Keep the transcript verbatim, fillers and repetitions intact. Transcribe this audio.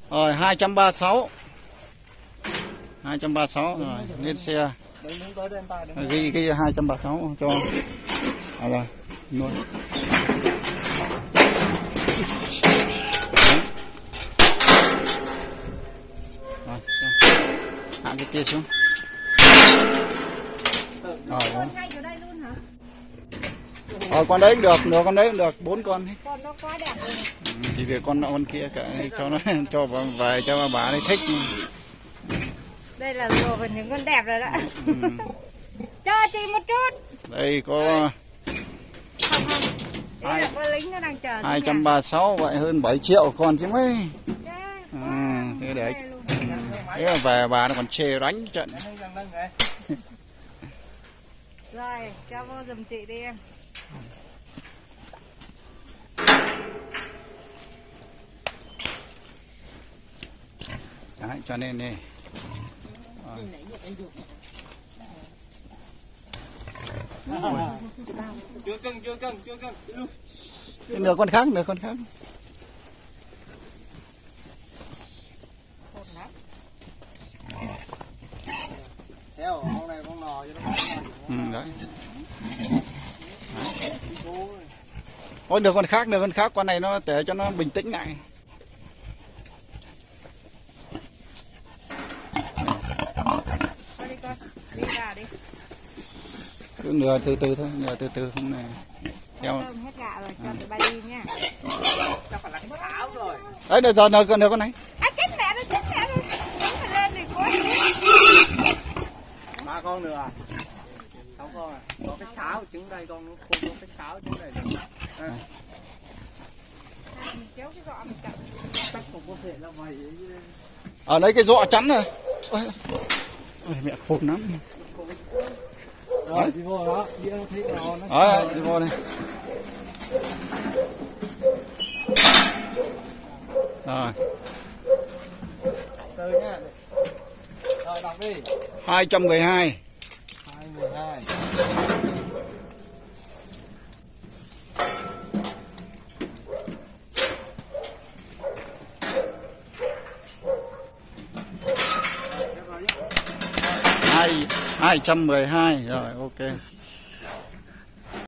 Rồi hai trăm ba mươi sáu. hai trăm ba mươi sáu rồi, lên xe. Ghi ghi hai trăm ba mươi sáu cho. À rồi, luôn. Rồi, hạ cái kia xuống. Rồi, rồi con đấy cũng được, được con đấy cũng được, bốn con. Con nó quá đẹp rồi. Ừ, thì việc con nọ con kia cả cho nó cho vào về cho bà bà ấy thích. Đây là rồi phần những con đẹp rồi đó. Ừ. Cho chị một chút. Đây có Không không. Đấy là có lính nó đang chờ. hai trăm ba mươi sáu vậy hơn bảy triệu còn chứ mấy. À, thế để thế là về bà nó còn chê đánh trận. Rồi, cho vô giùm chị đi em. Đấy, cho nên đi. Chưa cân, chưa cân, chưa cân. Nửa con khác, nửa con khác. Theo, con này con nò cho nó. Ừ, đấy. Ôi, nửa con khác, nửa con khác, con này nó để cho nó bình tĩnh lại. Thôi đi con, đi ra đi. Cứ nửa từ từ thôi, nửa từ từ không này. Theo. Thơm hết gạo rồi, cho tụi ba đi nha. Chắc phải là cái sáo rồi. Đấy, được rồi, nửa con nửa con này. À, chết mẹ rồi, chết mẹ rồi. Đánh phải lên thì quá. Ba con nữa à? Sáu con à? Có cái sáo trứng đây con, không có cái sáo trứng này được. À. Mình kéo cái gọ mình cặp. Chắc không có thể là vậy. Ở đấy cái rọ chắn rồi. Ôi, ôi mẹ khôn lắm. Rồi, đi vô đó, đi đâu thấy nào nó. Đấy, đi vô đây. Rồi. Từ nha. Rồi, đọc đi. hai trăm mười hai. hai mười hai. hai hai trăm mười hai rồi, ok.